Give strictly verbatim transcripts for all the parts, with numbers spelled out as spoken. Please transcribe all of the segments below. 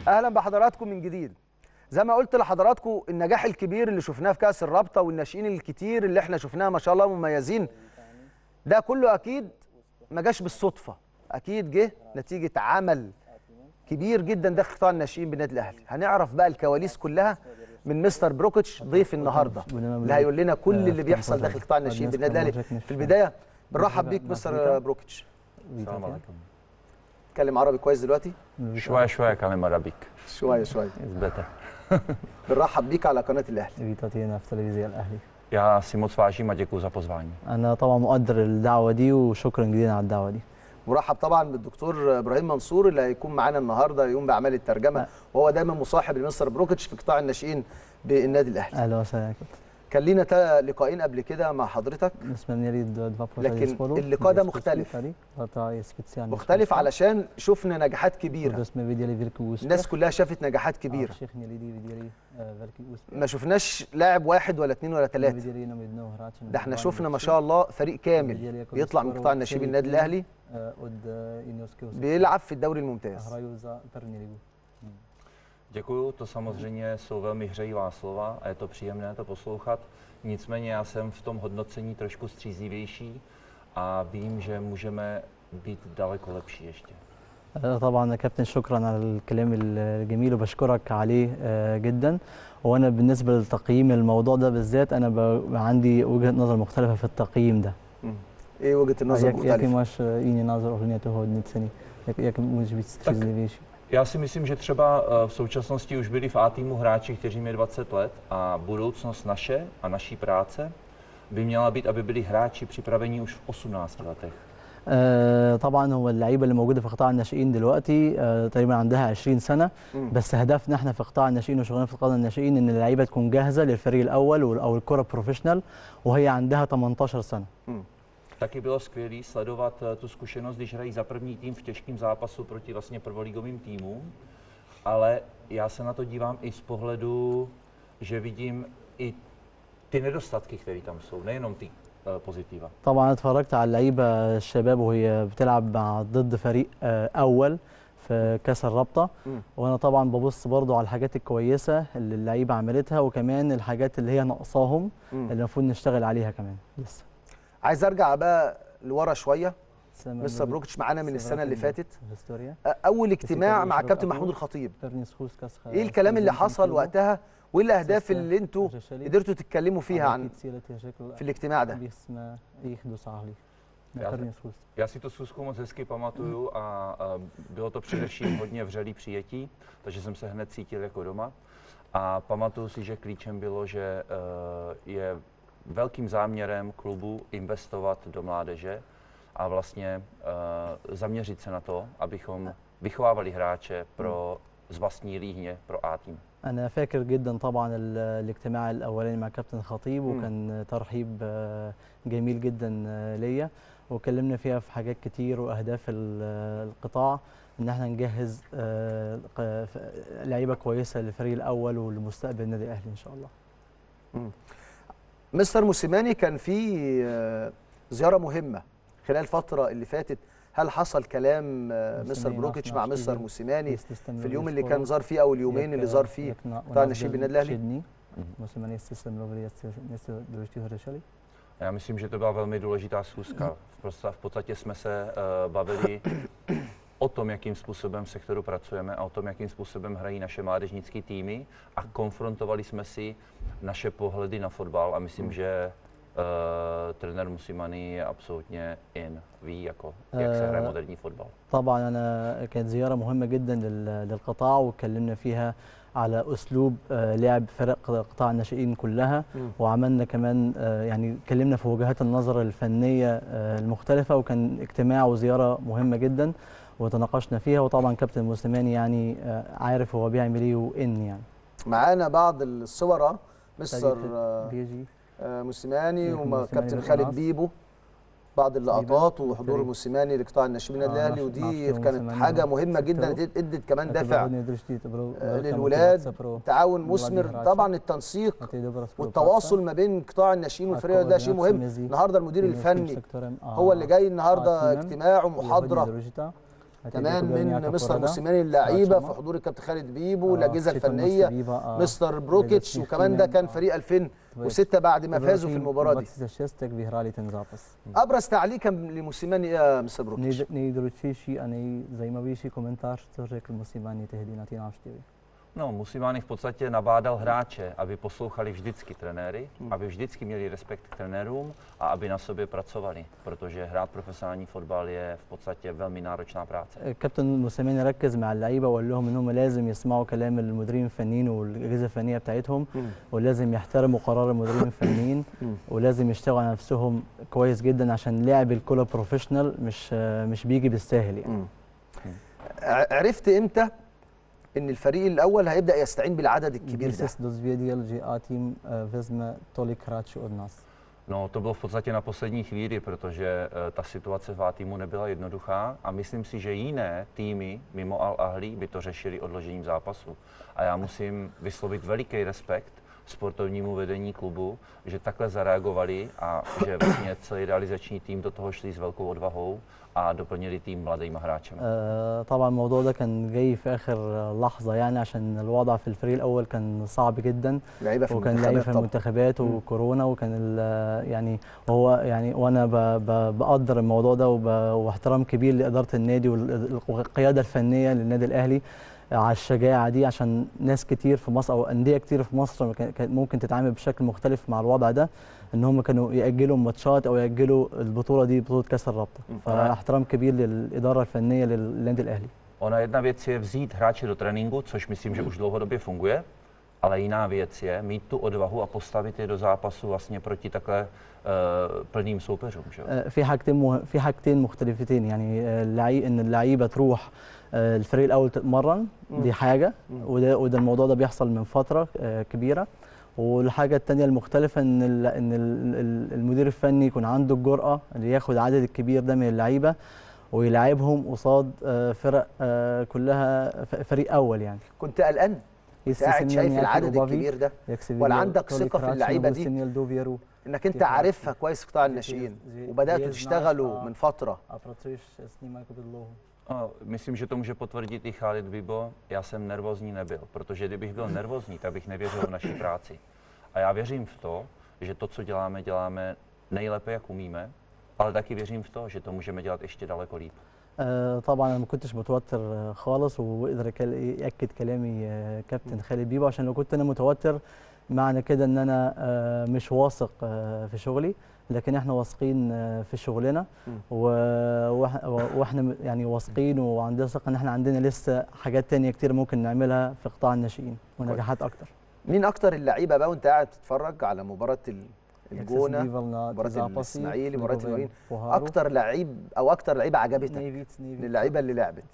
اهلا بحضراتكم من جديد. زي ما قلت لحضراتكم النجاح الكبير اللي شفناه في كأس الرابطة والناشئين الكتير اللي احنا شفناها ما شاء الله مميزين، ده كله اكيد ما جاش بالصدفة، اكيد جه نتيجة عمل كبير جدا داخل قطاع الناشئين بالنادي الاهلي. هنعرف بقى الكواليس كلها من مستر بروكيتش ضيف النهارده اللي هيقول لنا كل اللي بيحصل داخل قطاع الناشئين بالنادي الاهلي. في البداية بنرحب بيك مستر بروكيتش. السلام عليكم. تتكلم عربي كويس دلوقتي؟ شوية شوية كلام عربي. شوية شوية. Better. بنرحب بيك على قناة الأهلي. Vítat jen v televizi الأهلي. Já si moc vážím a děkuji za pozvání. أنا طبعا مقدر الدعوة دي وشكرا جزيلا على الدعوة دي. مرحب طبعا بالدكتور ابراهيم منصور اللي هيكون معانا النهارده يقوم باعمال الترجمه، وهو دايما مصاحب لمستر بروكيتش في قطاع الناشئين بالنادي الاهلي. اهلا وسهلا. كان لينا لقاءين قبل كده مع حضرتك، لكن اللقاء ده مختلف مختلف علشان شفنا نجاحات كبيره، الناس كلها شافت نجاحات كبيره، ما شفناش لاعب واحد ولا اثنين ولا ثلاثه، ده احنا شفنا ما شاء الله فريق كامل بيطلع من قطاع الناشئين النادي الاهلي بيلعب في الدوري الممتاز. Děkuju, to samozřejmě jsou velmi hřejivá slova a je to příjemné to poslouchat. Nicméně já jsem v tom hodnocení trošku střízlivější a vím, že můžeme být daleko lepší ještě. طبعا يا كابتن شكرا على الكلام الجميل وبشكرك عليه جدا. وانا بالنسبه لتقييم الموضوع ده بالذات انا عندي وجهه نظر مختلفه في التقييم ده. ايه وجهه النظر المختلفه؟ Jaký máš jiný názor ohledně toho hodnocení? Jak může být střízlivější? Já si myslím, že třeba v současnosti už byli v A týmu hráči, kteří mají dvacet let a budoucnost naše a naší práce by měla být, aby byli hráči připraveni už v osmnácti letech. آه طبعا هو اللعيبه اللي موجوده في قطاع الناشئين دلوقتي آه تقريبا عندها عشرين سنه، م. بس هدفنا احنا في قطاع الناشئين وشغلنا في قطاع الناشئين ان اللعيبه تكون جاهزه للفريق الاول او الكره بروفيشنال وهي عندها ثمانية عشر سنه. م. Taky bylo skvělé sledovat tu zkušenost, když hrají za první tým v těžkém zápasu proti vlastně prvoligovým týmům, ale já se na to dívám i z pohledu, že vidím i ty nedostatky, které tam jsou, nejenom ty بوزيتيفا. طبعا اتفرجت على اللعيبه الشباب وهي بتلعب مع ضد فريق اول في كاس الرابطه، وانا طبعا ببص برضو على الحاجات الكويسه اللي اللعيبه عملتها وكمان الحاجات اللي هي ناقصاهم اللي المفروض نشتغل عليها كمان لسه. عايز ارجع بقى لورا شويه. مستر بروكيتش معانا من السنه اللي فاتت، اول اجتماع مع كابتن محمود الخطيب، ايه الكلام اللي حصل وقتها وايه الاهداف اللي انتوا قدرتوا تتكلموا فيها عن في الاجتماع ده؟ Já si to schůzku moc hezky pamatuju a, a bylo to především hodně vřelý přijetí, takže jsem se hned cítil jako doma. A pamatuju si, že klíčem bylo, že uh, je velkým záměrem klubu investovat do mládeže a vlastně uh, zaměřit se na to, abychom vychovávali hráče pro z vlastní líhně pro A tým. أنا فاكر جدا طبعا الاجتماع الأولاني مع كابتن الخطيب وكان ترحيب جميل جدا ليا وكلمنا فيها في حاجات كتير وأهداف القطاع إن احنا نجهز لعيبة كويسة للفريق الأول ولمستقبل النادي الأهلي إن شاء الله. مستر موسيماني كان في زيارة مهمة خلال الفترة اللي فاتت، هل حصل كلام مستر بروكيتش مع مستر موسيماني في اليوم اللي كان زار فيه او اليومين اللي زار فيه قطاع الناشئين بالنادي الاهلي؟ Já myslím, že to byla velmi důležitá schůzka. V podstatě jsme se uh, bavili o tom, jakým způsobem v sektoru pracujeme a o tom, jakým způsobem hrají naše mládežnické týmy a konfrontovali jsme si naše pohledy na fotbal a myslím, že Uh, ترينر موسيماني absolutně in ví jako jak se hraje moderní fotbal. طبعا انا كانت زياره مهمه جدا للقطاع واتكلمنا فيها على اسلوب لعب فرق قطاع الناشئين كلها م. وعملنا كمان يعني اتكلمنا في وجهات النظر الفنيه المختلفه وكان اجتماع وزياره مهمه جدا وتناقشنا فيها وطبعا كابتن موسيماني يعني عارف هو بيعمل ايه وان يعني. معانا بعض الصور مستر بيجي موسيماني وكابتن خالد بيبو، بعض اللقطات وحضور موسيماني لقطاع الناشئين النادي الاهلي، ودي كانت حاجه مهمه جدا ادت كمان دافع للولاد، تعاون مثمر. طبعا التنسيق والتواصل ما بين قطاع الناشئين والفريق ده شيء مهم. النهارده المدير الفني هو اللي جاي النهارده اجتماع ومحاضره كمان من مستر موسيماني، اللعيبه في حضور الكابتن خالد بيبو، الاجهزه الفنيه، مستر بروكيتش، وكمان ده كان فريق ألفين وستة بعد ما فازوا في المباراه دي. ابرز تعليق كان لموسيماني يا مستر بروكيتش؟ No, Moussimani v podstatě nabádal hráče, aby poslouchali vždycky trenéry, hmm. aby vždycky měli respekt k trenérům a aby na sobě pracovali, protože hrát profesionální fotbal je v podstatě velmi náročná práce. كابتن موسيماني ركز مع اللعيبه وقال لهم ان هم لازم يسمعوا كلام المديرين الفنيين والاجهزه الفنيه بتاعتهم ولازم يحترموا قرار المديرين الفنيين ولازم يشتغلوا على نفسهم كويس جدا عشان لعب الكوره بروفيشنال مش مش بيجي بالساهل يعني. عرفت امتى ان الفريق الاول هيبدا يستعين بالعدد الكبير ده؟ No, to bylo v podstatě na poslední chvíli, protože uh, ta situace v A týmu nebyla jednoduchá a myslím si, že jiné týmy mimo Al Ahly by to řešili odložením zápasu. A já musím vyslovit veliký respekt sportovnímu vedení klubu, že takhle zareagovali a že vlastně celý realizační tým do toho šli s velkou odvahou a doplnili tým mladýma hráčema. آه طبعا الموضوع ده كان جاي في اخر لحظه يعني عشان الوضع في الفريق الاول كان صعب جدا لعيبه في وكان لعيبه في المنتخبات وكورونا وكان يعني هو يعني وانا بقدر الموضوع ده واحترام كبير لاداره النادي والقياده الفنيه للنادي الاهلي على الشجاعه دي عشان ناس كتير في مصر او انديه كتير في مصر كانت ممكن تتعامل بشكل مختلف مع الوضع ده ان هم كانوا ياجلوا ماتشات او ياجلوا البطوله دي بطوله كاس الرابطه فاحترام كبير للاداره الفنيه للنادي الاهلي. Ona jedna věc je vzít hráče do tréninku, což myslím, že už dlouhodobě funguje, ale jiná věc je mít tu odvahu a postavit je do zápasu vlastně proti takhle uh, plným soupeřům. في حاجتين في حاجتين مختلفتين يعني اللعيبه ان اللعيبه تروح الفريق الاول تتمرن دي حاجه وده وده الموضوع ده بيحصل من فتره كبيره والحاجه الثانيه المختلفه ان ان المدير الفني يكون عنده الجرأه اللي ياخد العدد الكبير ده من اللعيبه ويلعبهم قصاد فرق كلها فريق اول يعني. كنت قلقان؟ قاعد شايف العدد الكبير ده ولا عندك ثقه في اللعيبه دي انك انت عارفها كويس قطاع الناشئين وبداتوا تشتغلوا من فتره؟ No, myslím, že to může potvrdit i Khalid Bibo. Já jsem nervózní nebyl, protože kdybych byl nervózní, tak bych nevěřil v naší práci. A já věřím v to, že to, co děláme, děláme nejlépe, jak umíme, ale taky věřím v to, že to můžeme dělat ještě daleko líp. طبعا انا ما كنتش متوتر خالص وقدر ياكد كلامي كابتن خالد بيبو عشان لو كنت انا متوتر معنى كده ان انا مش واثق في شغلي لكن احنا واثقين في شغلنا واحنا يعني واثقين وعندنا ثقه ان احنا عندنا لسه حاجات تانية كتير ممكن نعملها في قطاع الناشئين ونجاحات اكتر. مين اكتر اللعيبه بقى وانت قاعد تتفرج على مباراه الجونه مباراه الاسماعيلي مباراه المقاولين اكتر لعيب او اكتر لعيبه عجبتك من اللعيبه اللي لعبت؟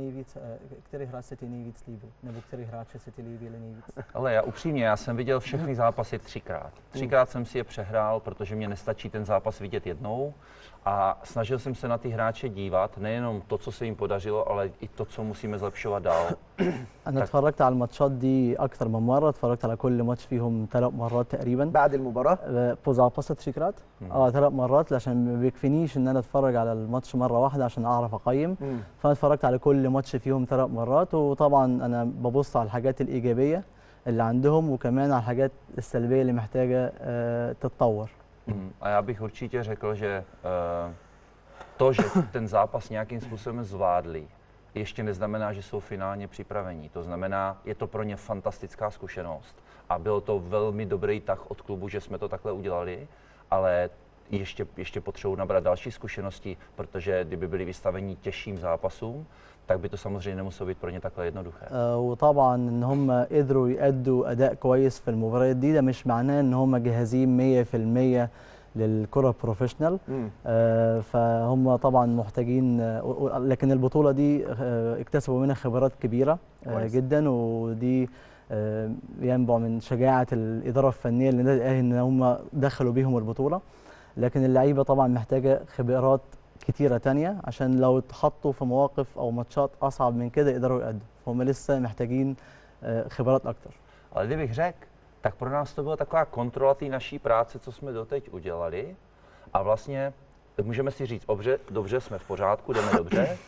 Ale já upřímně, já jsem viděl všechny zápasy třikrát. Třikrát jsem si je přehrál, protože mě nestačí ten zápas vidět jednou a snažil jsem se na ty hráče dívat, nejenom to, co se jim podařilo, ale i to, co musíme zlepšovat dál. أنا اتفرجت على الماتشات دي أكتر من مرة، اتفرجت على كل ماتش فيهم ثلاث مرات تقريبا. بعد المباراة؟ بوزاباسة تشيكرات اه ثلاث مرات عشان ما بيكفينيش إن أنا أتفرج على الماتش مرة واحدة عشان أعرف أقيم، فأنا اتفرجت على كل ماتش فيهم ثلاث مرات وطبعا أنا ببص على الحاجات الإيجابية اللي عندهم وكمان على الحاجات السلبية اللي محتاجة آه تتطور. A já bych určitě řekl, že uh, to, že ten zápas nějakým způsobem zvládli, ještě neznamená, že jsou finálně připravení. To znamená, je to pro ně fantastická zkušenost a byl to velmi dobrý tah od klubu, že jsme to takhle udělali, ale ještě, ještě potřebují nabrat další zkušenosti, protože kdyby byli vystaveni těžším zápasům, tak by to samozřejmě nemuselo být pro ně takhle jednoduché. وطبعا ان هم قدروا يأدوا اداء كويس في المباريات دي ده مش معناه ان هم جاهزين مية في المية للكرة البروفيشنال. آه فهم طبعا محتاجين آه لكن البطولة دي آه اكتسبوا منها خبرات كبيرة آه جدا ودي آه ينبع من شجاعة الإدارة الفنية للنادي الأهلي ان هم دخلوا بيهم البطولة، لكن اللعيبة طبعا محتاجة خبرات كتيرة تانية عشان لو اتحطوا في مواقف أو ماتشات أصعب من كده يقدروا يأدوا، فهم لسه محتاجين آه خبرات أكتر. Ale kdybych řekl, tak pro nás to byla taková kontrola té naší práce, co jsme doteď udělali a vlastně můžeme si říct, dobře, dobře jsme v pořádku, jdeme dobře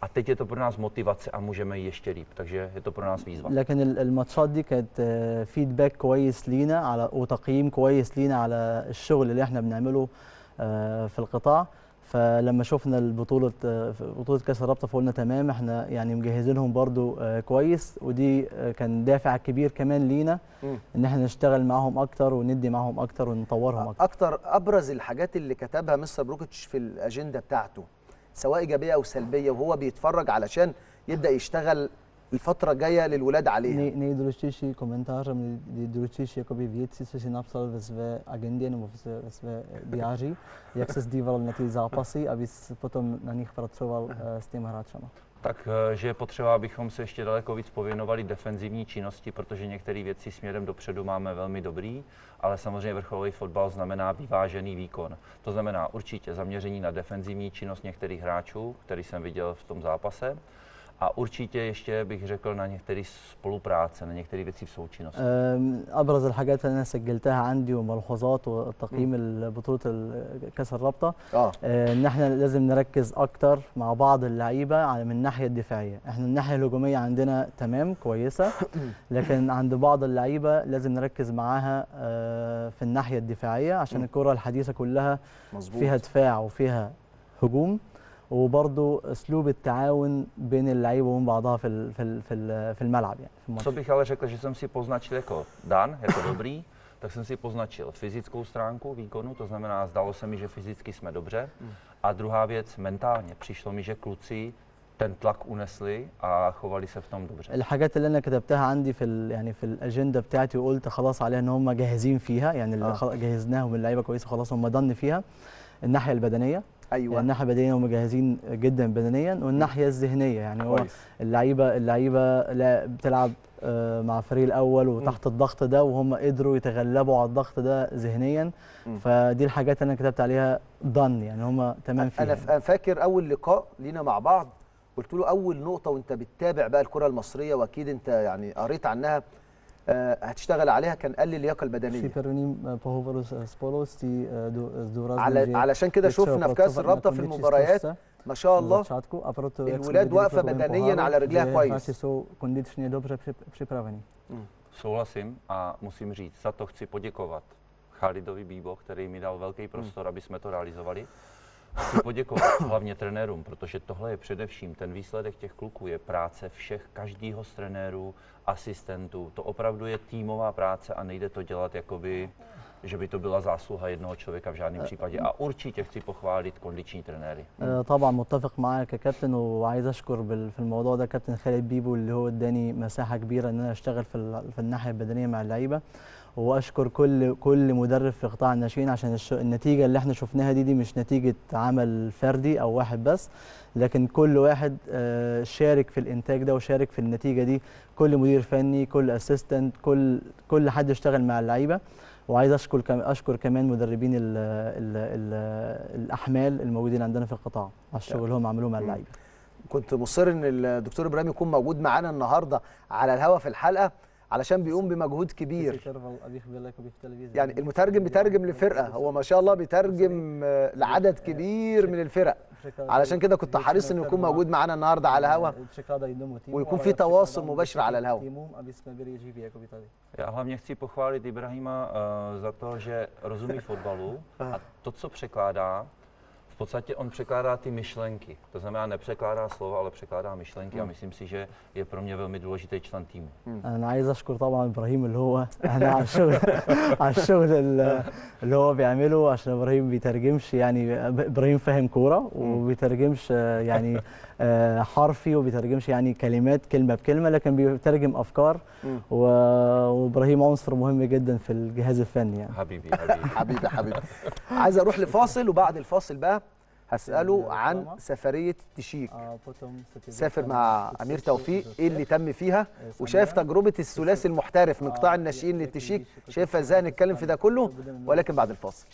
A teď je to pro nás motivace a můžeme jít ještě líp, takže je to pro nás výzva. لكن ال- الماتشات دي كانت فيدباك كويس لينا على وتقييم كويس لينا على الشغل اللي احنا بنعمله آه، في القطاع. فلما شفنا البطولة آه، بطولة كأس الرابطة فقلنا تمام، احنا يعني مجهزينهم برضو آه، كويس، ودي آه، كان دافع كبير كمان لينا مم. ان احنا نشتغل معاهم اكتر وندي معاهم اكتر ونطورهم اكتر. اكتر ابرز الحاجات اللي كتبها مستر بروكيتش في الاجنده بتاعته سواء ايجابيه او سلبيه وهو بيتفرج علشان يبدا يشتغل الفتره الجايه للولاد عليها. Nejdůležitější komentářem, nejdůležitější jakoby věci, co si napsal ve své agendě nebo ve své, ve své diáři, jak se díval na ty zápasy, aby potom na nich pracoval s těmi hráčama. Tak, že je potřeba, abychom se ještě daleko víc pověnovali defenzivní činnosti, protože některé věci směrem dopředu máme velmi dobrý, ale samozřejmě vrcholový fotbal znamená vyvážený výkon. To znamená určitě zaměření na defenzivní činnost některých hráčů, který jsem viděl v tom zápase. A určitě ještě bych řekl na některé spolupráce, na některé věci v součinnosti. ابرز الحاجات اللي انا سجلتها عندي وملحوظات وتقييم بطوله كاس الرابطه اه ان احنا لازم نركز اكتر مع بعض اللعيبه على من الناحيه الدفاعيه. احنا الناحيه الهجوميه عندنا تمام كويسه، لكن عند بعض اللعيبه لازم نركز معاها آه، في الناحيه الدفاعيه عشان الكره الحديثه كلها مظبوط. فيها دفاع وفيها هجوم، وبرضه اسلوب التعاون بين اللعيبه وبين بعضها في ال- في ال- في ال- في الملعب يعني في الماتش. Co bych ale řekl, že jsem si poznačil jako Dan, jako dobrý, tak jsem si poznačil fyzickou stránku výkonu, to znamená, zdalo se mi, že fyzicky jsme dobře. A druhá věc, mentálně. Přišlo mi, že kluci ten tlak unesli a chovali se v tom dobře. الحاجات اللي انا كتبتها عندي في ال- يعني في الاجنده بتاعتي وقلت خلاص عليها ان هم جاهزين فيها، يعني اللي آه. خلاص جهزناهم اللعيبه كويسه خلاص هم ضن فيها. الناحيه البدنيه، ايوه يعني الناحيه البدنيه هم جاهزين جدا بدنيا، والناحيه الذهنيه يعني هو كويس. اللعيبه اللعيبه لا بتلعب آه، مع الفريق الاول وتحت الضغط ده، وهم قدروا يتغلبوا على الضغط ده ذهنيا. مم. فدي الحاجات اللي انا كتبت عليها ضن، يعني هم تمام فيها. انا ف- أنا فاكر اول لقاء لينا مع بعض قلت له اول نقطه وانت بتتابع بقى الكره المصريه واكيد انت يعني قريت عنها آه، هتشتغل عليها، كان قال لي اللياقه البدنيه. Při prvním pohovoru s spolu s tí zdůraznil, على že علشان كده je třeba شفنا في كاس pracovat na الرابطه في kondiční المباريات složce ما شاء na الله začátku, a proto, jak jsme الولاد viděli v واقفه světovém بدنيا poháru, على رجليها že كويس. hráči jsou kondičně dobře přip- připraveni. Souhlasím a musím říct, za to chci poděkovat Chalidovi Bíbo, který mi dal velký prostor, aby jsme to realizovali. Chci poděkovat hlavně trenérům, protože tohle je především, ten výsledek těch kluků je práce všech, každýho z trenérů, asistentů. To opravdu je týmová práce a nejde to dělat jakoby, že by to byla zásluha jednoho člověka v žádném případě. A určitě chci pochválit kondiční trenéry. آه، طبعا متفق معاك ككابتن، وعايز اشكر بال- في الموضوع ده كابتن خالد بيبو اللي هو اداني مساحه كبيره ان انا اشتغل في ال- في الناحيه البدنيه مع اللعيبه، واشكر كل كل مدرب في قطاع الناشئين عشان الش- النتيجه اللي احنا شفناها دي دي مش نتيجه عمل فردي او واحد بس، لكن كل واحد آه، شارك في الانتاج ده وشارك في النتيجه دي، كل مدير فني، كل اسيستنت، كل كل حد اشتغل مع اللعيبه. وعايز اشكر كم اشكر كمان مدربين ال ال ال الاحمال الموجودين عندنا في القطاع على الشغل اللي هم عملوه مع اللعيبه. كنت مصر ان الدكتور ابراهيم يكون موجود معانا النهارده على الهوا في الحلقه علشان بيقوم بمجهود كبير. يعني المترجم بيترجم لفرقه، هو ما شاء الله بيترجم آه، لعدد كبير من الفرق، علشان كده كنت حريص انه يكون موجود معانا النهارده على الهوا ويكون في تواصل مباشر على الهوا. Já hlavně chci pochválit Ibrahima uh, za to, že rozumí fotbalu a to, co překládá, v podstatě on překládá ty myšlenky. To znamená, nepřekládá slova, ale překládá myšlenky a myslím si, že je pro mě velmi důležitý člen týmu. انا عايز اشكر طبعا ابراهيم اللي هو انا على الشغل على الشغل ال- اللي هو بيعمله، عشان ابراهيم بيترجمش، يعني ابراهيم فاهم كوره وبيترجمش آه، يعني آه، حرفي، وبيترجمش يعني كلمات كلمه بكلمه، لكن بيترجم افكار. و- وابراهيم عنصر مهم جدا في الجهاز الفني يعني. حبيبي حبيبي حبيبي حبيبي عايز اروح لفاصل، وبعد الفاصل بقى هسأله عن سفرية تشيك. سافر مع أمير توفيق، إيه اللي تم فيها وشايف تجربة الثلاثي المحترف من قطاع الناشئين للتشيك، شايفها إزاي؟ هنتكلم في ده كله ولكن بعد الفاصل.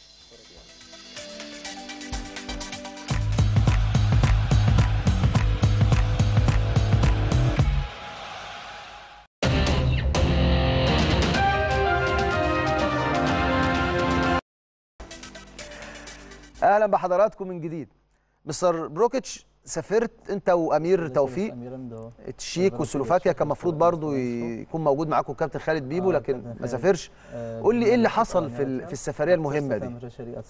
اهلا بحضراتكم من جديد. مستر بروكيتش سافرت انت وامير توفيق التشيك وسلوفاكيا، كان المفروض برضو يكون موجود معاكم الكابتن خالد بيبو لكن ما سافرش. قول لي ايه اللي حصل في في السفريه المهمه دي؟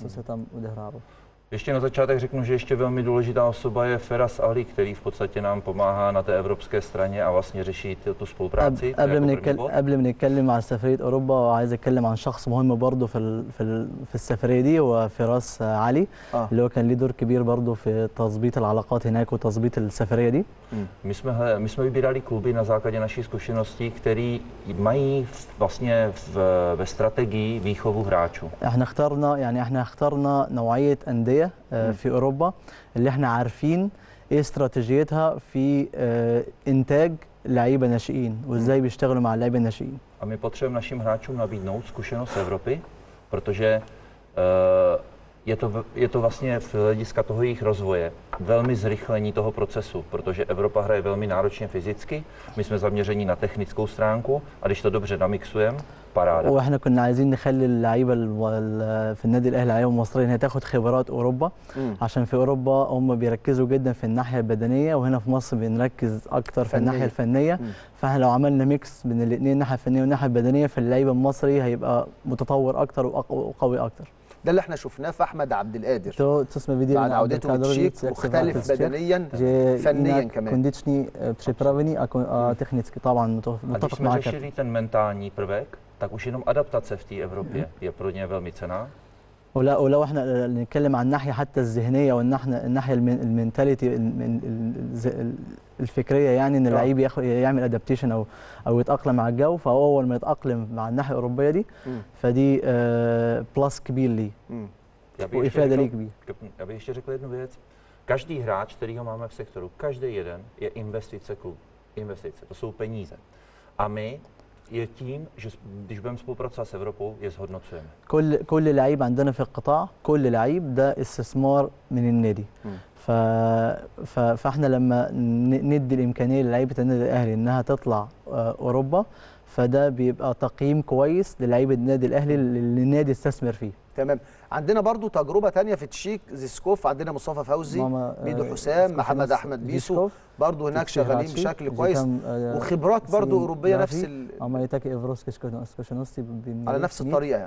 Ještě na začátek řeknu, že ještě velmi důležitá osoba je Feras Ali, který v podstatě nám pomáhá na té evropské straně a vlastně řeší tu spolupráci. قبل ما نتكلم قبل ما نتكلم عن سفريه اوروبا، عايز اتكلم عن شخص مهم برضه في ال في ال في السفريه دي، هو فراس علي آه. اللي هو كان ليه دور كبير برضه في تظبيط العلاقات هناك وتظبيط السفريه دي. My jsme, my jsme vybírali kluby na základě naší zkušeností, který mají vlastně v, ve strategii výchovu hráčů. احنا اخترنا يعني احنا اخترنا نوعيه انديه في اوروبا اللي احنا عارفين ايه استراتيجيتها في انتاج لعيبه ناشئين وازاي بيشتغلوا مع اللعيبه الناشئين. A my potřebujeme našim hráčům nabídnout zkušenost Evropy, protože uh, je to, je to vlastně z hlediska toho jejich rozvoje velmi zrychlení toho procesu, protože Evropa hraje velmi náročně fyzicky, my jsme zaměření na technickou stránku a když to dobře namixujeme, paráda. واحنا كنا عايزين نخلي اللعيبه في النادي الاهلي اللعيبه المصريه انها تاخد خبرات اوروبا م. عشان في اوروبا هم بيركزوا جدا في الناحيه البدنيه، وهنا في مصر بنركز اكتر في الناحيه الفنيه. م. فاحنا لو عملنا ميكس بين الاثنين، الناحيه الفنيه والناحيه البدنيه، فاللعيبه المصري هيبقى متطور اكتر وقوي اكتر. ده اللي احنا شفناه في احمد عبد القادر تو تسمى فيديو بعد عودته من التشيك، مختلف بدنيا فنيا كمان. كونديشني بريبرافني تكنيكي طبعا متفق معاك. A když jsme řešili ten mentální prvek, tak už jenom adaptace v té Evropě je pro ně velmi cenná. ولو ولو احنا نتكلم عن الناحيه حتى الذهنيه والناحيه الناحيه المينتاليتي الفكريه، يعني ان اللعيب ياخد يعمل ادابتيشن او او يتاقلم مع الجو، فهو اول ما يتاقلم مع الناحيه الاوروبيه دي فدي آه بلس كبير ليه وافاده ليه كبير. Já bych ještě řekl jednu věc. Každý hráč, kterýho máme v sektoru, každý jeden je investice klub. Investice, to jsou peníze. A my je tím, že když budeme spolupracovat s Evropou, je zhodnocujeme. كل كل لعيب عندنا في القطاع، كل لعيب ده استثمار من النادي. ف... ف... فاحنا لما ندي الامكانيه للعيبه النادي الاهلي انها تطلع اوروبا، فده بيبقى تقييم كويس للعيبه النادي الاهلي اللي النادي استثمر فيه. تمام. عندنا برضو تجربه ثانيه في تشيك زيسكوف، عندنا مصطفى فوزي، ميدو حسام، محمد احمد بيسو برضو هناك شغالين بشكل كويس وخبرات برضو اوروبيه نفس ال... على نفس الطريقه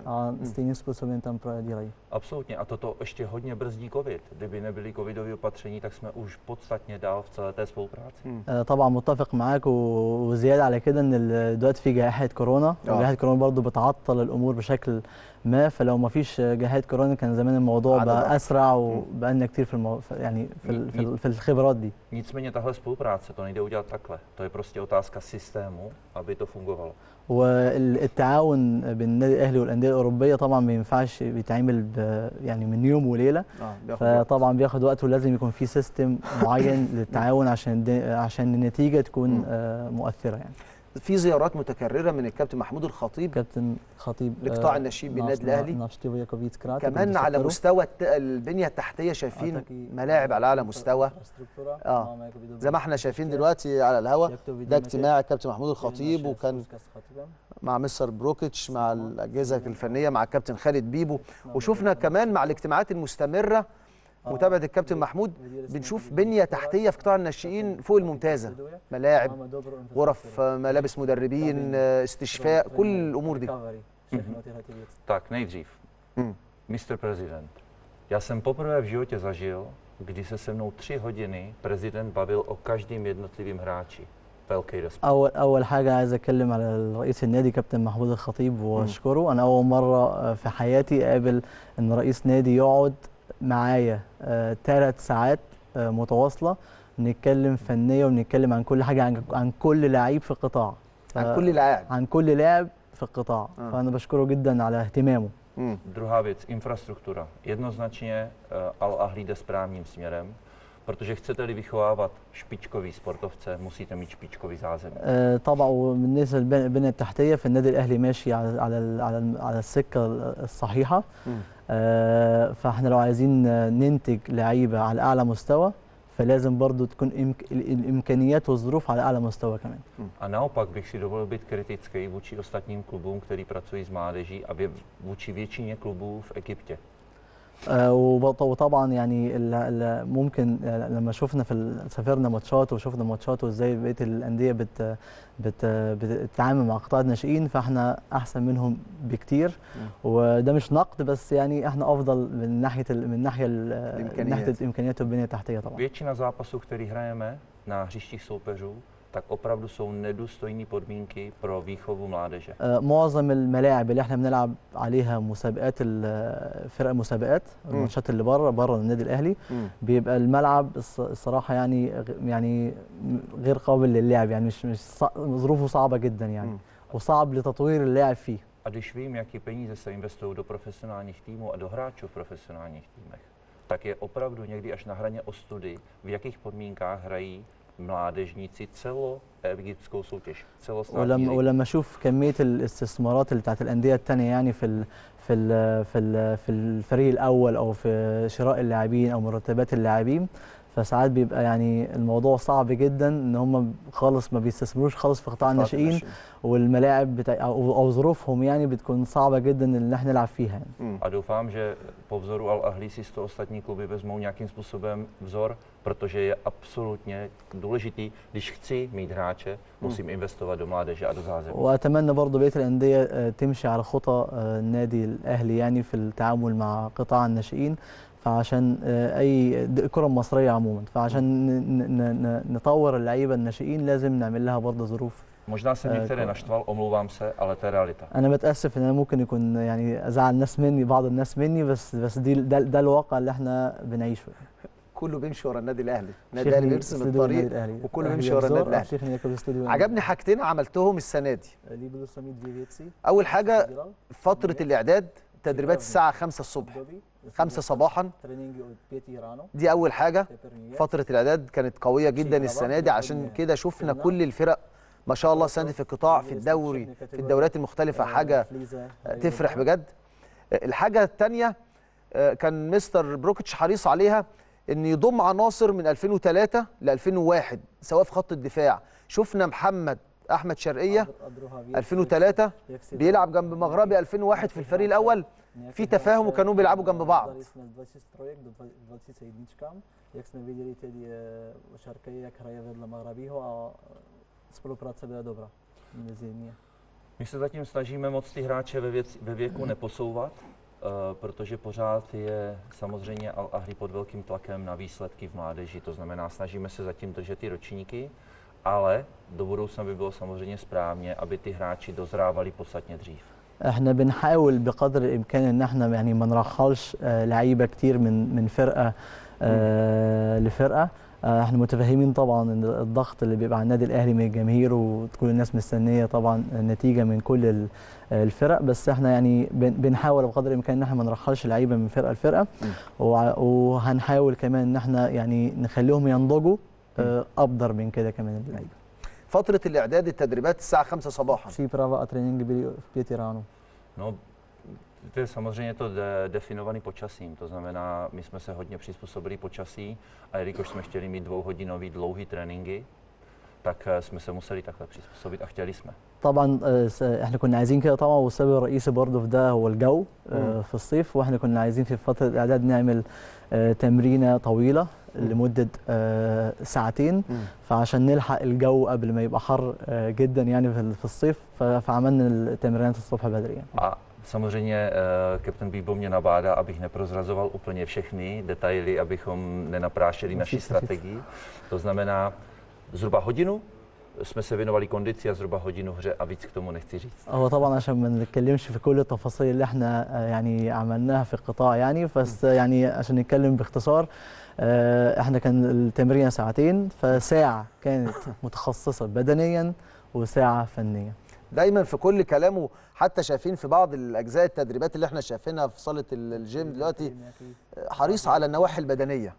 يعني. Absolutně, a toto ještě hodně brzdí covid. Kdyby nebyly covidové opatření, tak jsme už podstatně dál v celé té spolupráci. طبعا متفق معاك، وزياده على كده ان دلوقتي في جائحه كورونا، وجائحه كورونا برضو بتعطل الامور بشكل ما، فلو ما فيش جائحه كورونا كان زمان الموضوع بقى اسرع وبقالنا كتير في المو... يعني في في, في الخبرات دي. Nicméně tahle spolupráce to nejde udělat takhle. To je prostě otázka systému, aby to fungovalo. والتعاون بين النادي الاهلي والانديه الاوروبيه طبعا ما ينفعش بيتعمل يعني من يوم وليله، آه فطبعا بياخد وقت ولازم يكون في سيستم معين للتعاون عشان عشان النتيجه تكون آه مؤثره يعني. في زيارات متكرره من الكابتن محمود الخطيب كابتن خطيب لقطاع الناشئين بالنادي الاهلي، كمان على مستوى البنيه التحتيه شايفين ملاعب على اعلى مستوى. اه زي ما احنا شايفين دلوقتي على الهواء، ده اجتماع الكابتن محمود الخطيب وكان مع مستر بروكيتش مع الاجهزه الفنيه مع الكابتن خالد بيبو، وشفنا كمان مع الاجتماعات المستمره متابعه الكابتن محمود بنشوف بنيه تحتيه في قطاع الناشئين فوق الممتازه، ملاعب، غرف ملابس مدربين، استشفاء، كل الامور دي. Tak nejdřív, mister Prezident, já jsem poprvé v životě zažil, kdy se se mnou tři hodiny prezident bavil o každém jednotlivém hráči. velký respekt. اول اول حاجه عايز اتكلم على رئيس النادي كابتن محمود الخطيب واشكره. انا اول مره في حياتي اقابل ان رئيس نادي يقعد معايا ثلاث ساعات متواصله نتكلم فنيه ونتكلم عن كل حاجه، عن, عن كل لعيب في القطاع، عن كل لاعب عن كل لاعب في القطاع. آه. فانا بشكره جدا على اهتمامه. Hmm. Druhá věc, infrastruktura. Jednoznačně uh, Al Ahly jde správným směrem, protože chcete-li vychovávat špičkový sportovce, musíte mít špičkový zázemí. آه طبعا وبالنسبه للبنيه التحتيه فالنادي الاهلي ماشي على على على على السكه الصحيحه. آه فاحنا لو عايزين ننتج لعيبه على اعلى مستوى فلازم برضو تكون إمك... الامكانيات والظروف على اعلى مستوى كمان. A naopak bych si dovolil být kritický vůči ostatním klubům, kteří pracují s mládeží, a vůči většině klubů v Egyptě. آه، وبط- وطبعا يعني ال- ال- ممكن آه، لما شفنا في ال- سافرنا ماتشات وشفنا ماتشات وازاي بقيه الانديه بت بت بتتعامل مع قطاع الناشئين، فاحنا احسن منهم بكتير. وده مش نقد، بس يعني احنا افضل من ناحيه ال- من ناحيه ال- من ناحيه الامكانيات والبنيه التحتيه طبعا. Většina zápasů, který hrajeme na hřištích soupeřů, tak opravdu jsou nedůstojné podmínky pro výchovu mládeže. آه، معظم الملاعب اللي احنا بنلعب عليها مسابقات ال- فرق مسابقات الماتشات اللي بره بره النادي الاهلي مم. بيبقى الملعب الص- الصراحه يعني غ- يعني غير قابل للعب، يعني مش مش صع- ظروفه صعبه جدا يعني مم. وصعب لتطوير اللاعب فيه. A když vím, jaký peníze se investují do profesionálních týmů a do hráčů v profesionálních týmech, tak je opravdu někdy až na hraně ostudy, v jakých podmínkách hrají mládežníci celoegyptskou soutěž, celostátní ولما ligu. ولما اشوف كميه الاستثمارات اللي بتاعت الانديه الثانيه يعني في ال في ال في ال في الفريق الاول او في شراء اللاعبين او مرتبات اللاعبين، فساعات بيبقى يعني الموضوع صعب جدا ان هم خالص ما بيستثمروش خالص في قطاع الناشئين، والملاعب بتاع او, أو ظروفهم يعني بتكون صعبه جدا ان احنا نلعب فيها يعني. A doufám, že po vzoru Al Ahly si z toho ostatní kluby vezmou nějakým způsobem vzor, protože je absolutně důležitý, když chci mít hráče, musím investovat do mládeže a do zázemí. واتمنى برضه بقيه الانديه آه، تمشي على خطى آه، النادي الاهلي يعني في التعامل مع قطاع الناشئين، فعشان آه، اي د- الكره المصريه عموما، فعشان ن- ن- ن- نطور اللعيبه الناشئين لازم نعمل لها برضه ظروف. Možná jsem některé Eh, naštval, omlouvám se, ale to je realita. انا متاسف ان انا ممكن يكون يعني ازعل ناس مني بعض الناس مني، بس بس دي ده, ده الواقع اللي احنا بنعيشه. كله بيمشي ورا النادي الاهلي، النادي الاهلي بيرسم استوديو الطريق النادي الأهلي. وكله أهلي بيمشي ورا أبزور، النادي الاهلي. أبشيخ نيكول استوديو النادي عجبني حاجتين عملتهم السنه دي. الأهلي. ليبلو سميت فيفيتسي. اول حاجه فتره الاعداد، تدريبات الساعه خمسة الصبح، خمسة صباحا، دي اول حاجه. فتره الاعداد كانت قويه جدا السنه دي، عشان كده شفنا كل الفرق ما شاء الله السنه دي في القطاع في الدوري في الدوريات المختلفه، حاجه تفرح بجد. الحاجه الثانيه كان مستر بروكيتش حريص عليها، ان يضم عناصر من ألفين وثلاثة ل ألفين وواحد سواء في خط الدفاع. شفنا محمد احمد شرقيه ألفين وثلاثة بيلعب جنب مغربي ألفين وواحد في الفريق الاول، في تفاهم وكانوا بيلعبوا جنب بعض. Jak jsme viděli, tedy Šarkej hraje vedle Maghrabiho a spolupráce byla dobrá mezi nimi. My se zatím snažíme moc ty hráče ve, věc, ve věku neposouvat, uh, protože pořád je samozřejmě Al Ahly pod velkým tlakem na výsledky v mládeži. To znamená, snažíme se zatím držet ty ročníky, ale do budoucna by bylo samozřejmě správně, aby ty hráči dozrávali podstatně dřív. احنا بنحاول بقدر الامكان ان احنا يعني ما نرحلش آه لعيبه كتير من من فرقه آه لفرقه. آه احنا متفاهمين طبعا ان الضغط اللي بيبقى على النادي الاهلي من الجماهير وكل الناس مستنيه طبعا نتيجه من كل الفرق، بس احنا يعني بنحاول بقدر الامكان ان احنا ما نرحلش لعيبه من فرقه لفرقه، وهنحاول كمان ان احنا يعني نخليهم ينضجوا آه ابدر من كده كمان اللعيبه. فترة الإعداد التدريبات الساعة خمسة صباحا. Příprava a tréninky byly v pěti ráno. No, to je samozřejmě to de- definovaný počasím, to znamená, my jsme se hodně přizpůsobili počasí a jelikož jsme chtěli mít dvouhodinový dlouhý tréninky, tak jsme se museli takhle přizpůsobit a chtěli jsme. طبعا احنا كنا عايزين كده طبعا، والسبب الرئيسي برضه في ده هو الجو مم. في الصيف، واحنا كنا عايزين في فتره الاعداد نعمل تمرينه طويله مم. لمده ساعتين، مم. فعشان نلحق الجو قبل ما يبقى حر جدا يعني في الصيف، فعملنا التمرينات الصبح بدري يعني. A samozřejmě kapten Bíbo mě nabádá, abych neprozrazoval úplně všechny detaily, abychom nenaprášili naši strategii. To znamená zhruba hodinu jsme se věnovali kondici a zhruba hodinu hře a víc k tomu nechci říct. هو طبعا عشان ما نتكلمش في كل التفاصيل اللي احنا يعني عملناها في القطاع يعني، بس يعني عشان نتكلم باختصار، احنا كان التمرين ساعتين، فساعة كانت متخصصة بدنيا وساعة فنيا. دايما في كل كلامه، حتى شايفين في بعض الاجزاء التدريبات اللي احنا شايفينها في صاله الجيم دلوقتي حريص على النواحي البدنيه.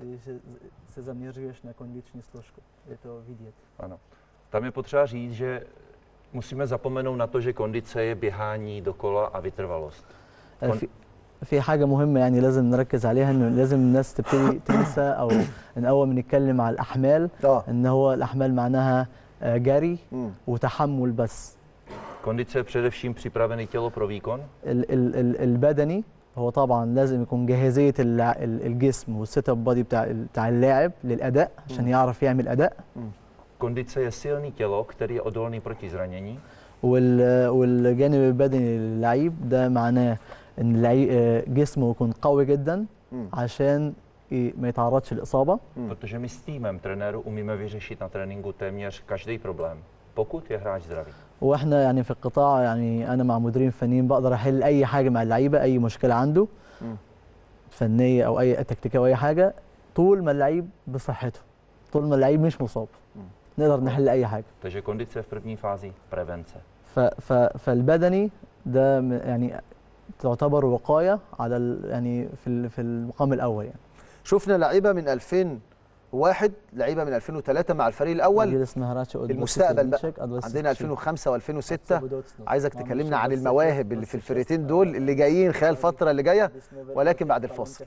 Ano. Tam je potřeba říct, že musíme zapomenout na to, že kondice je běhání dokola a vytrvalost. Kon... في حاجة مهمة يعني لازم نركز عليها، انه لازم الناس تبتدي تنسى او ان اول ما نتكلم على الاحمال ان هو الاحمال معناها جري وتحمل بس. Kondice je především připravené tělo pro výkon. ال ال ال البدني هو طبعا لازم يكون جاهزيه الع- ال- الجسم والسيت اب بادي بتاع بتاع اللاعب للاداء عشان يعرف يعمل اداء. Kondice je silný tělo, který je odolný proti zranění. وال- والجانب البدني للعيب ده معناه ان اللعيب آه، جسمه يكون قوي جدا مم. عشان ي- ما يتعرضش لاصابه. Protože my s týmem trenéru umíme vyřešit na tréninku téměř každý problém, pokud je hráč zdravý. واحنا يعني في القطاع يعني انا مع مديرين فنيين بقدر احل اي حاجه مع اللعيبه، اي مشكله عنده مم. فنيه او اي تكتيكيه او اي حاجه، طول ما اللعيب بصحته، طول ما اللعيب مش مصاب نقدر نحل اي حاجه. Takže kondice v první fázi prevence. ف ف فالبدني ده م- يعني تعتبر وقايه على ال- يعني في ال- في المقام الاول يعني. شفنا لعيبه من ألفين وواحد، لعيبه من ألفين وثلاثة مع الفريق الاول. المستقبل بقى عندنا ألفين وخمسة وألفين وستة. عايزك تكلمنا عن المواهب اللي في الفرقتين دول اللي جايين خلال الفتره اللي جايه، ولكن بعد الفاصل.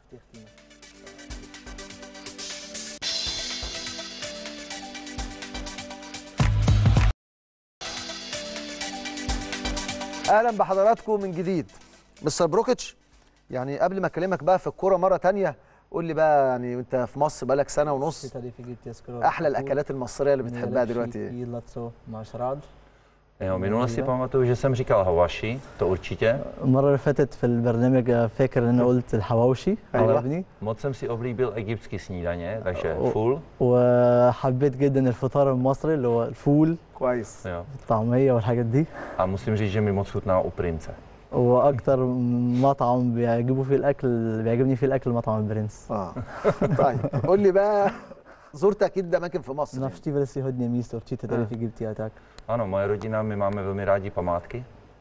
اهلا بحضراتكم من جديد. مستر بروكيتش، يعني قبل ما اكلمك بقى في الكوره مره تانية، قول لي بقى يعني انت في مصر بقالك سنه ونص، احلى الاكلات المصريه اللي بتحبها دلوقتي ايه؟ Jo, minule si pamatuju, že jsem říkal hawashi, to určitě. المره اللي فاتت في البرنامج فاكر ان انا قلت الحواوشي عجبني، Moc jsem si oblíbil egyptský snídaně, takže O- full. وحبيت جدا الفطار المصري اللي هو الفول كويس. Jo. الطعميه والحاجات دي. A musím říct, že mi moc chutná u Prince. واكتر مطعم بيعجبوا فيه الاكل بيعجبني فيه الاكل مطعم البرنس. اه طيب قول لي بقى، زرت اكيد اماكن في مصر يعني. Navštívili si hodně míst určitě tady v Egyptě a tak. Ano, moje rodina, my máme velmi rádi památky.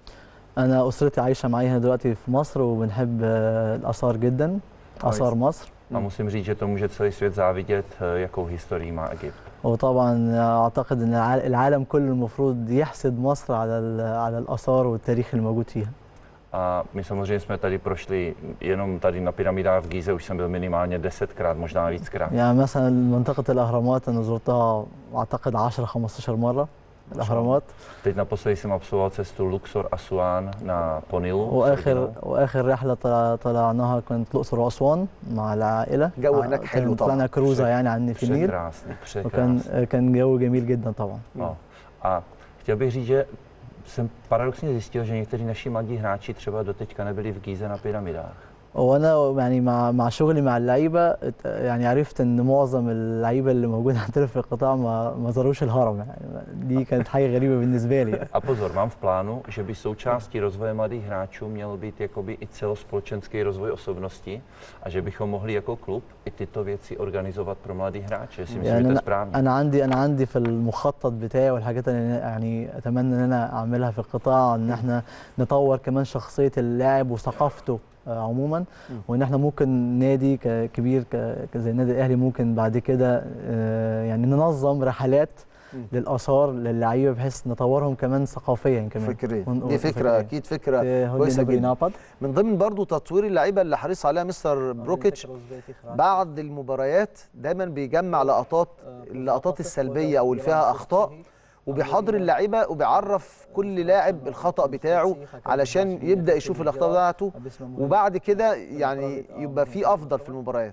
أنا أسرتي عايشة معايا هنا دلوقتي في مصر وبنحب آه، الآثار جدا، آثار مصر. A musím říct, že to může celý svět závidět, eh, jakou historii má Egypt. وطبعا أعتقد أن الع- العالم كله المفروض يحسد مصر على ال- على الآثار والتاريخ الموجود فيها. A my samozřejmě jsme tady prošli, jenom tady na pyramidách v Gíze už jsem byl minimálně desetkrát, možná víckrát. يعني مثلا منطقة الأهرامات أنا زرتها أعتقد عشرة خمستاشر مرة الأهرامات. Teď naposledy jsem absolvoval cestu Luxor Asuán na Ponilu. وآخر وآخر رحلة طلع- طلعناها كانت الأقصر وأسوان مع العائلة. الجو هناك حلو كان طبعا. طلعنا كروزة يعني عن في النيل Překrásný, وكان překrásný. كان جو جميل جدا طبعا. No. A chtěl bych říct, že jsem paradoxně zjistil, že někteří naši mladí hráči třeba doteďka nebyli v Gíze na pyramidách. وانا يعني مع مع شغلي مع اللعيبه ات- يعني عرفت ان معظم اللعيبه اللي موجوده عندنا في القطاع ما ما زاروش الهرم، يعني دي كانت حاجه غريبه بالنسبه لي يعني. A pozor, mám v plánu, že by součástí rozvoje mladých hráčů měl být jakoby i celospolečenský rozvoj osobnosti a že bychom mohli jako klub i tyto věci organizovat pro mladý hráče. Si myslím, يعني že to je انا správně. انا عندي انا عندي في المخطط بتاعي والحاجات اللي أنا- يعني اتمنى ان انا اعملها في القطاع ان احنا نطور كمان شخصيه اللاعب وثقافته آه، عموما، وان احنا ممكن نادي ك- كبير ك- ك- زي النادي الاهلي ممكن بعد كده آه، يعني ننظم رحلات للاثار للعيبه بحيث نطورهم كمان ثقافيا كمان. فكرين ون- دي فكره فكرين. اكيد فكره Det er كويسه hodně dobrý جدا. nápad. من ضمن برضو تطوير اللعيبه اللي حريص عليها مستر بروكيتش، بعد المباريات دايما بيجمع لقطات اللقطات السلبيه او اللي فيها اخطاء، وبيحاضر اللعيبه وبيعرف كل لاعب الخطا بتاعه علشان يبدا يشوف الاخطاء بتاعته، وبعد كده يعني يبقى في افضل في المباريات.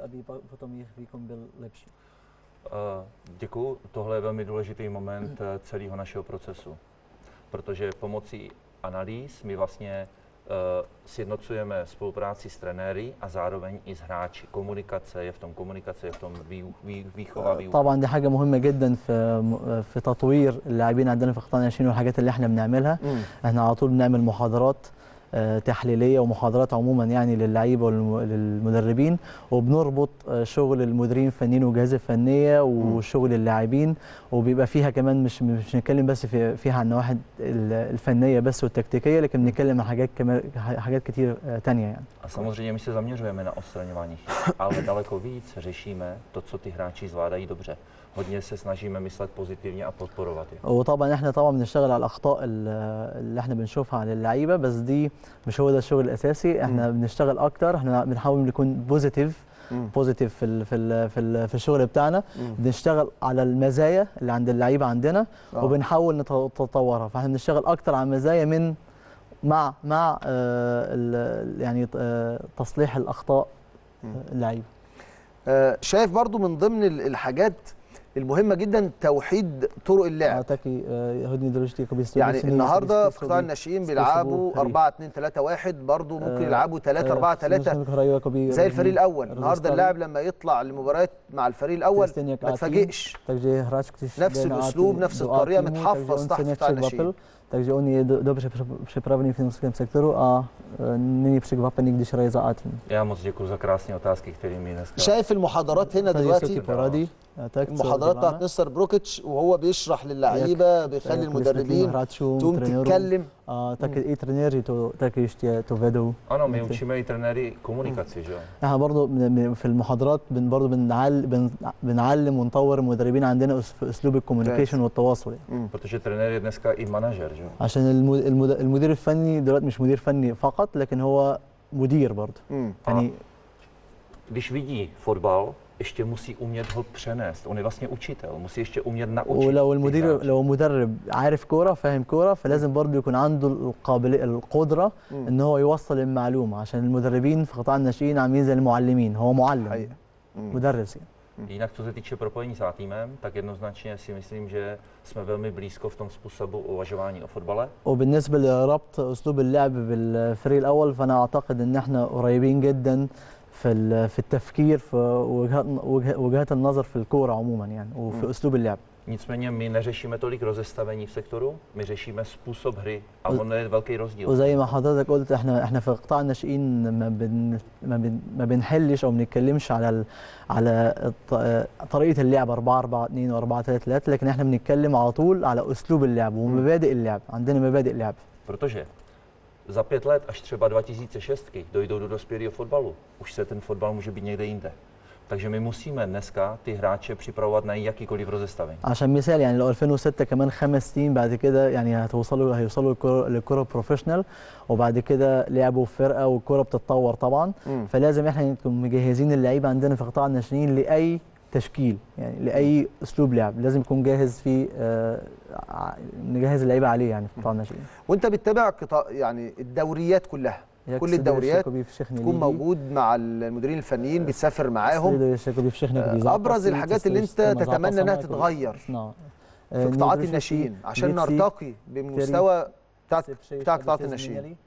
Uh, děkuju, tohle je velmi důležitý moment eh, celého našeho procesu, protože pomocí analýz my vlastně uh, sjednocujeme spolupráci s trenéry a zároveň i s hráči. Komunikace je v tom, komunikace je v tom, vý, vý, výchova, výuka. طبعا دي حاجه مهمه جدا في في تطوير اللاعبين عندنا في قطاع الناشئين والحاجات اللي احنا بنعملها. مم. احنا على طول بنعمل محاضرات آه، تحليليه ومحاضرات عموما يعني للعيبه وللمدربين، وبنربط آه، شغل المديرين الفنيين والجهاز الفنيه وشغل اللاعبين، وبيبقى فيها كمان مش مش بنتكلم بس في فيها عن النواحي الفنيه بس والتكتيكيه، لكن بنتكلم عن حاجات كمان حاجات كتير آه، تانية يعني. A samozřejmě my se zaměřujeme na odstraňování chyb, ale daleko víc řešíme to, co ty hráči zvládají dobře. Hodně se snažíme myslet pozitivně a podporovat je. وطبعا احنا طبعا بنشتغل على الاخطاء ال- اللي احنا بنشوفها على اللعيبه، بس دي مش هو ده الشغل الاساسي. احنا بنشتغل اكتر، احنا بنحاول نكون بوزيتيف مم. بوزيتيف في ال في ال في, ال في الشغل بتاعنا. مم. بنشتغل على المزايا اللي عند اللعيبه عندنا آه. وبنحاول نط- نطورها، فاحنا بنشتغل اكتر على المزايا من مع مع آه ال- يعني آه تصليح الاخطاء اللعيبه. آه، شايف برضو من ضمن ال- الحاجات المهمه جدا توحيد طرق اللعب. taki e, hodně důležité jako يعني النهارده في قطاع الناشئين بيلعبوا أربعة اتنين ثلاثة واحد، برضو ممكن يلعبوا ثلاثة أربعة ثلاثة زي الفريق الاول. النهارده اللاعب لما يطلع لمباريات مع الفريق الاول ما تفاجئش، نفس الاسلوب نفس الطريقه متحفظ تحت قطاع الناشئين. Takže on je do, dobře připravený v finském sektoru a e, není překvapený, když hraje za A tým. Já moc děkuji za krásné otázky, které mi dneska. شايف المحاضرات هنا دلوقتي، porady, المحاضرات بتاعت مستر بروكيتش وهو بيشرح للعيبه، بيخلي المدربين تقوم تتكلم. A taky i trenéři to taky ještě to vedou. Ano, my učíme i trenéry komunikaci, že jo. احنا برضه في المحاضرات بن برضه بنعلم بنعلم ونطور المدربين عندنا في اسلوب الكوميونيكيشن والتواصل يعني. Protože trenér je dneska i manažer, že jo. عشان المدير الفني دلوقتي مش مدير فني فقط لكن هو مدير برضه. يعني když vidí fotbal, ještě musí umět ho přenést. On je vlastně učitel, musí ještě umět naučit. ولو المدير لو مدرب عارف كوره فاهم كوره فلازم برضه يكون عنده القابليه القدره م. ان هو يوصل المعلومه، عشان المدربين في قطاع الناشئين عاملين زي المعلمين، هو معلم حقيقة. مدرس يعني. Jinak co se týče propojení s týmem, tak jednoznačně si myslím, že jsme velmi blízko v tom způsobu uvažování o fotbale. وبالنسبه لربط اسلوب اللعب بالفريق الاول فانا اعتقد ان احنا قريبين جدا في في التفكير في وجهات وجهات النظر في الكوره عموما يعني وفي اسلوب اللعب. Nicméně my neřešíme tolik rozestavení v sektoru, my řešíme způsob hry a on je velký rozdíl. وزي ما حضرتك قلت احنا احنا في قطاع الناشئين ما بن ما, بن ما بنحلش او ما بنتكلمش على ال على طريقه اللعب أربعة أربعة اثنين و4 ثلاثة ثلاثة، لكن احنا بنتكلم على طول على اسلوب اللعب ومبادئ اللعب، عندنا مبادئ لعب. Protože za pět let, až třeba dva tisíce šest dojdou do dospělého fotbalu, už se ten fotbal může být někde jinde. Takže my musíme dneska ty hráče připravovat na jakýkoliv rozestavení. عشان مثال يعني لو ألفين وستة كمان خمس سنين بعد كده يعني هتوصلوا هيوصلوا للكرة بروفيشنال، وبعد كده لعبوا في فرقه والكرة بتتطور طبعا. م. فلازم احنا نكون مجهزين اللعيبه عندنا في قطاع الناشئين لاي تشكيل، يعني لاي اسلوب لعب لازم يكون جاهز فيه، آه نجهز اللعيبه عليه يعني في قطاع الناشئين. وانت بتتابع قطاع يعني الدوريات كلها، كل الدوريات تكون موجود مع المديرين الفنيين، بتسافر معاهم. ابرز الحاجات اللي انت تتمنى انها تتغير في قطاعات الناشئين عشان نرتقي بالمستوى بتاع بتاع قطاعات الناشئين.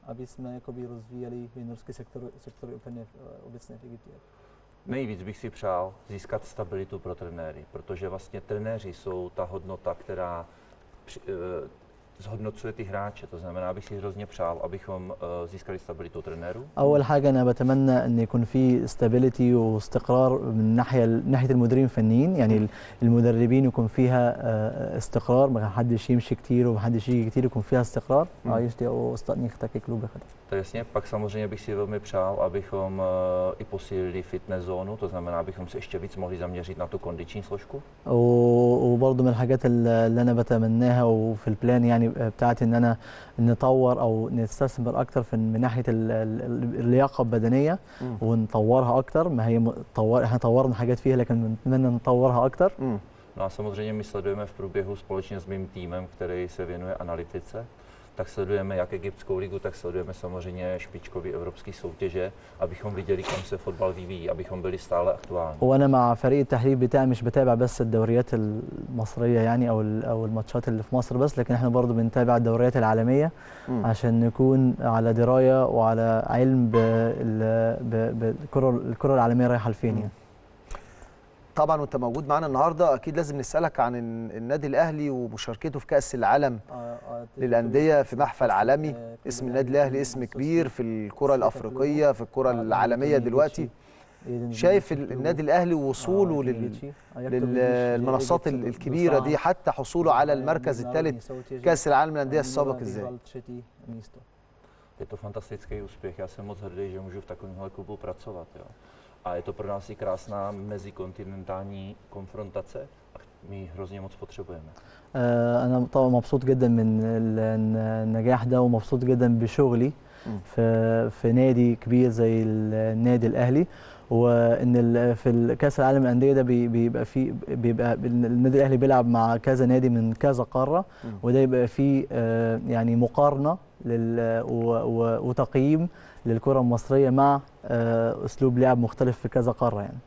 Nejvíc bych si přál získat stabilitu pro trenéry, protože vlastně trenéři jsou ta hodnota, která zhodnocuje ty hráče. To znamená, abych si hrozně přál, abychom získali stabilitu trenérů. أول حاجة أنا بتمنى إن يكون في stability واستقرار من ناحية ناحية المديرين الفنيين، يعني المدربين يكون فيها استقرار، ما حدش يمشي كتير وما حدش يجي كتير، يكون فيها استقرار. عايش دي ostatních taky klubech. To jasně, pak samozřejmě bych si velmi přál, abychom i posílili fitness zónu, to znamená, abychom se ještě víc mohli zaměřit na tu kondiční složku. وبرضه من الحاجات اللي أنا بتمناها وفي البلان يعني بتاعتي ان انا نطور او نستثمر اكتر في من ناحيه اللياقه البدنيه ونطورها اكتر. ما هي طور احنا طورنا حاجات فيها لكن نتمنى نطورها اكتر. No a samozřejmě my sledujeme v průběhu společně s mým týmem, který se věnuje analytice, tak sledujeme jak egyptskou ligu, tak sledujeme samozřejmě špičkové evropské soutěže, abychom viděli, kam se fotbal vyvíjí, abychom byli stále aktuální. وانا مع فريق التحليل بتاعي مش بتابع بس الدوريات المصريه يعني او او الماتشات اللي في مصر بس، لكن احنا برضو بنتابع الدوريات العالميه م. عشان نكون على درايه وعلى علم بالكره الكره العالميه رايحه لفين يعني. طبعا وانت موجود معانا النهارده اكيد لازم نسالك عن النادي الاهلي ومشاركته في كاس العالم للانديه في محفل عالمي. اسم النادي الاهلي اسم كبير في الكره الافريقيه، في الكره العالميه دلوقتي. شايف النادي الاهلي ووصوله للمنصات الكبيره دي، حتى حصوله على المركز الثالث كاس العالم للانديه السابق ازاي؟ Je to fantastický úspěch. Já jsem moc hrdý, že můžu v takovémhle klubu pracovat. Jo. A je to pro nás i krásná mezikontinentální konfrontace a my ji hrozně moc potřebujeme. أنا طبعا مبسوط جدا من النجاح ده ومبسوط جدا بشغلي في في نادي كبير زي النادي الأهلي، وان ال- في ال- كاس العالم للانديه ده بي- بيبقى فيه بيبقى النادي الاهلي بيلعب مع كذا نادي من كذا قاره، وده يبقى فيه آه، يعني مقارنه لل و- و- وتقييم للكره المصريه مع آه، اسلوب لعب مختلف في كذا قاره يعني.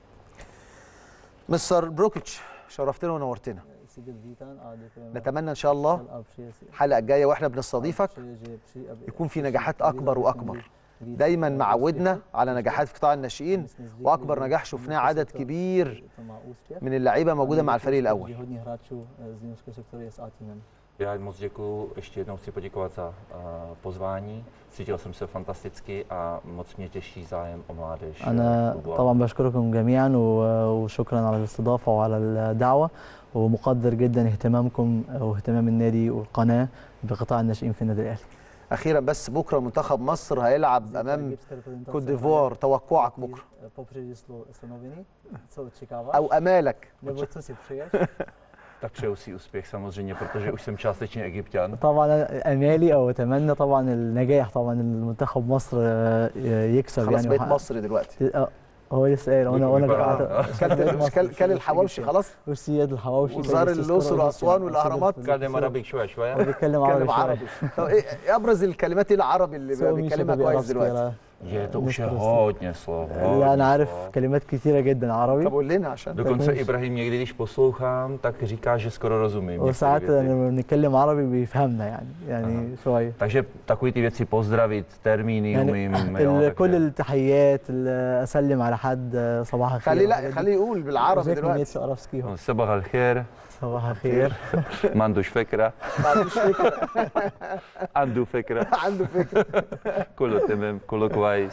مستر بروكيتش، شرفتنا ونورتنا. نتمنى ان شاء الله الحلقه الجايه واحنا بنستضيفك يكون في نجاحات اكبر واكبر. دايما معودنا على نجاحات في قطاع الناشئين، واكبر نجاح شفناه عدد كبير من اللعيبه موجوده مع الفريق الاول. Já moc děkuju, ještě jednou chci poděkovat za uh, pozvání. Cítil jsem se fantasticky a moc mě těší zájem o mládež. أنا طبعا بشكركم جميعا و- وشكرا على الاستضافة وعلى الدعوة، ومقدر جدا اهتمامكم واهتمام النادي والقناة بقطاع الناشئين في النادي الأهلي. اخيرا بس، بكره منتخب مصر هيلعب امام كوت ديفوار، توقعك بكره او امالك؟ Tak přeju si úspěch samozřejmě, protože už jsem částečně Egypťan. طبعا أنا امالي او اتمنى طبعا النجاح، طبعا المنتخب مصر آه، يكسب خلاص يعني بقيت وحقق- مصري دلوقتي. آه، هو لسه قايل وانا وانا كلت كل كل الحواوشي خلاص، والسياد الحواوشي وزار الاقصر واسوان والاهرامات. Kladem Arabik šoje هو šoje. بيتكلم عربي بيتكلم شوية. عربي. طب ايه إيه ابرز الكلمات العربي اللي سو ميشو بيتكلمها بابي كويس عربي دلوقتي؟ Je to už je Mistrovství. hodně slov. لا hodně انا عارف slov. كلمات كتيرة جدا عربي. طب قول لنا عشان Dokonce Ibrahim někdy, když poslouchám, tak říká, že skoro rozumím. některé وساعات věci. لما بنتكلم عربي بيفهمنا يعني يعني شوية. Takže takový ty věci pozdravit, termíny يعني umím. ال- jo, كل takže- التحيات، ال- اسلم على حد صباح الخير. خليه لا خليه يقول بالعربي دلوقتي. دلوقتي. صباح الخير. صباح الخير. ما عندوش فكرة. ما عندوش فكره. عنده فكرة. عنده فكره. كله تمام، كله كويس.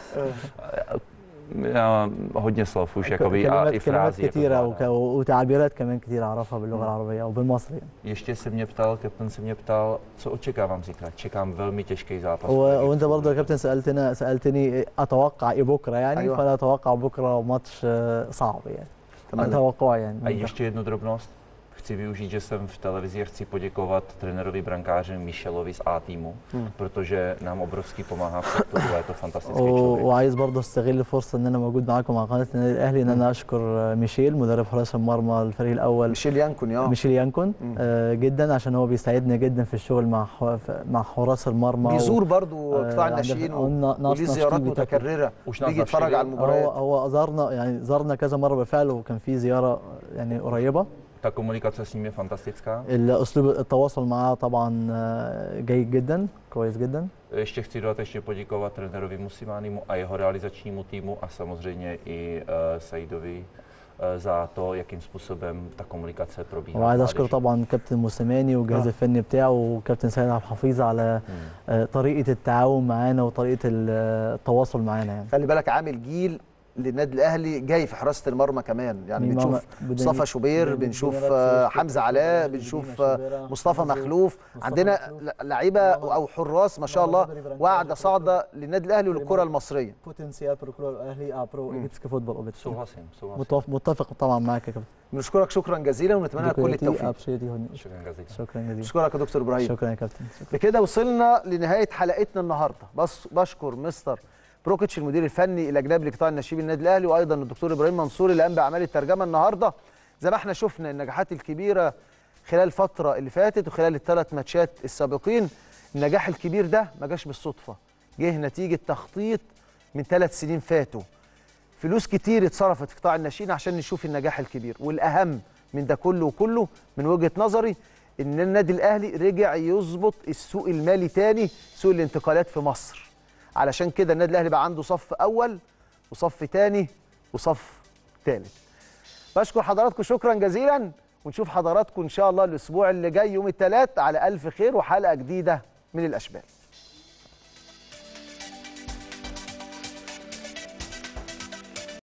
Já hodně slov už jakoby a كلمات i كلمات frází. كتيرة jako وك- zvládám. وتعبيرات كمان كتير اعرفها باللغة العربية او بالمصري. Ještě se mě ptal, kapten se mě ptal, co očekávám zítra. Čekám velmi těžký zápas. و- وانت برضه يا كابتن سالتنا سالتني اتوقع ايه بكره يعني. أيوة. فانا اتوقع بكره ماتش آه، صعب يعني. تمام. توقعي يعني. A ještě jednu drobnost. Chci využít, že jsem v televizi a chci poděkovat trenérovi brankáři Michelovi z A týmu, Hmm. protože nám obrovský pomáhá v sektoru a je to fantastický و- člověk. وعايز برضه استغل الفرصه ان انا موجود معاكم على قناه النادي الاهلي، ان انا اشكر آه، ميشيل مدرب حراس المرمى الفريق الاول، ميشيل يانكون يا ميشيل يانكون مم. آه، جدا، عشان هو بيساعدنا جدا في الشغل مع حو- ف- مع حراس المرمى. بيزور برضو آه، قطاع عند- الناشئين و- قلنا ناس وليه زيارات ناشئين بتاكل. متكرره، وش بيجي ناس يتفرج ناشئين؟ على المباريات. هو هو زارنا يعني زارنا كذا مره بالفعل، وكان في زياره يعني قريبه. Ta komunikace s ním je fantastická. الاسلوب التواصل معاه طبعا آه، جيد جدا، كويس جدا. Ještě chci dodatečně poděkovat trenérovi Musimánimu a jeho realizačnímu týmu a samozřejmě i uh, Saidovi uh, za to, jakým způsobem ta komunikace probíhá. وعايز s اشكر mládeží. طبعا كابتن موسيماني والجهاز آه. الفني بتاعه وكابتن سيد عبد الحفيظ على Hmm. آه، طريقه التعاون معانا وطريقه ال- التواصل معانا يعني. خلي بالك عامل جيل للنادي الاهلي جاي في حراسه المرمى كمان، يعني مين بنشوف ماما- بدني- مصطفى شوبير، بدني- بنشوف بدني آه، راتسيش، حمزه كابتن علاء، بدني بنشوف بدني آه، شوبيرة، مصطفى مازو، مخلوف. مصطفى عندنا مخلوف. ل- لعيبه او حراس ما شاء الله، واعده صاعده للنادي الاهلي وللكره المصريه. بوتنسيال برو كلوب الاهلي ا برو ايجيبسكي فوتبول اوبيتسو. Souhlasím, souhlasím. متفق متفق طبعا معاك يا كابتن. بنشكرك شكرا جزيلا ونتمنى لك كل دكتورتي التوفيق. أبشرتي هوني. Šukrem Gazik. شكرا جزيلا. بشكرك يا دكتور ابراهيم. شكرا يا كابتن. شكرا. بكده وصلنا لنهايه حلقتنا النهارده. بس بشكر مستر بروكيتش المدير الفني الاجنبي لقطاع الناشئين النادي الاهلي، وايضا الدكتور ابراهيم منصور اللي قام باعمال الترجمه النهارده. زي ما احنا شفنا النجاحات الكبيره خلال الفتره اللي فاتت وخلال الثلاث ماتشات السابقين. النجاح الكبير ده ما جاش بالصدفه، جه نتيجه تخطيط من ثلاث سنين فاتوا. فلوس كتير اتصرفت في قطاع الناشئين عشان نشوف النجاح الكبير، والاهم من ده كله وكله من وجهه نظري ان النادي الاهلي رجع يظبط السوق المالي تاني، سوق الانتقالات في مصر. علشان كده النادي الاهلي بقى عنده صف اول وصف تاني وصف ثالث. بشكر حضراتكم شكرا جزيلا، ونشوف حضراتكم ان شاء الله الاسبوع اللي جاي يوم الثلاث على الف خير وحلقه جديده من الاشبال.